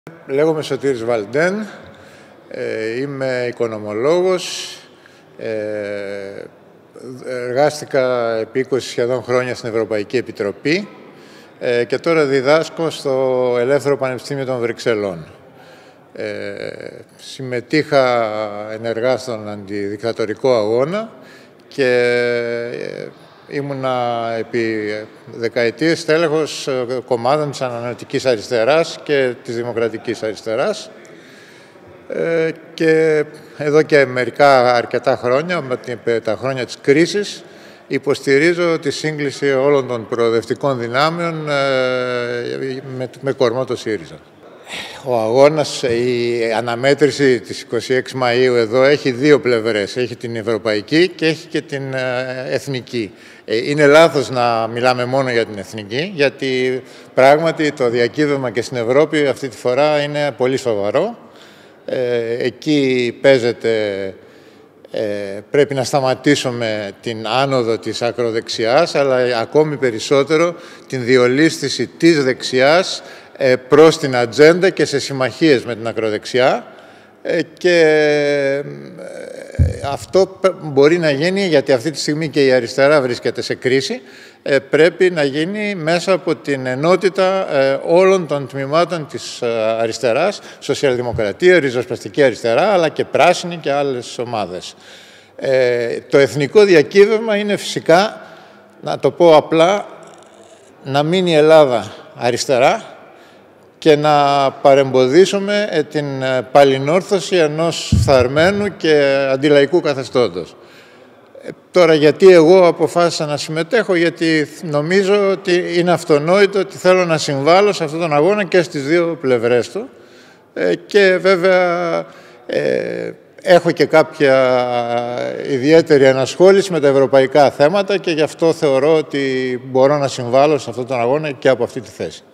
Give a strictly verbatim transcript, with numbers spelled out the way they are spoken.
Λέγομαι Σωτήρης Βαλντέν, ε, είμαι οικονομολόγος, ε, εργάστηκα επί είκοσι σχεδόν χρόνια στην Ευρωπαϊκή Επιτροπή ε, και τώρα διδάσκω στο Ελεύθερο Πανεπιστήμιο των Βρυξελών. Ε, συμμετείχα ενεργά στον αντιδικτατορικό αγώνα και ε, ήμουνα επί δεκαετίες τέλεχος κομμάτων της Ανανεωτικής Αριστεράς και της Δημοκρατικής Αριστεράς. Ε, και εδώ και μερικά αρκετά χρόνια, με τα χρόνια της κρίσης, υποστηρίζω τη σύγκληση όλων των προοδευτικών δυνάμεων ε, με, με κορμό το ΣΥΡΙΖΑ. Ο αγώνας, η αναμέτρηση της εικοστή έκτη Μαΐου εδώ έχει δύο πλευρές. Έχει την ευρωπαϊκή και έχει και την εθνική. Είναι λάθος να μιλάμε μόνο για την εθνική, γιατί πράγματι το διακύβευμα και στην Ευρώπη αυτή τη φορά είναι πολύ σοβαρό. Εκεί παίζεται, πρέπει να σταματήσουμε την άνοδο της ακροδεξιάς, αλλά ακόμη περισσότερο την διολίσθηση της δεξιάς προς την ατζέντα και σε συμμαχίες με την ακροδεξιά, και αυτό μπορεί να γίνει, γιατί αυτή τη στιγμή και η αριστερά βρίσκεται σε κρίση, πρέπει να γίνει μέσα από την ενότητα όλων των τμήματων της αριστεράς, σοσιαλδημοκρατία, ριζοσπαστική αριστερά, αλλά και πράσινη και άλλες ομάδες. Το εθνικό διακύβευμα είναι φυσικά, να το πω απλά, να μείνει η Ελλάδα αριστερά και να παρεμποδίσουμε την παλινόρθωση ενός φθαρμένου και αντιλαϊκού καθεστώτος. Τώρα, γιατί εγώ αποφάσισα να συμμετέχω? Γιατί νομίζω ότι είναι αυτονόητο ότι θέλω να συμβάλλω σε αυτόν τον αγώνα και στις δύο πλευρές του, και βέβαια ε, έχω και κάποια ιδιαίτερη ενασχόληση με τα ευρωπαϊκά θέματα και γι' αυτό θεωρώ ότι μπορώ να συμβάλλω σε αυτόν τον αγώνα και από αυτή τη θέση.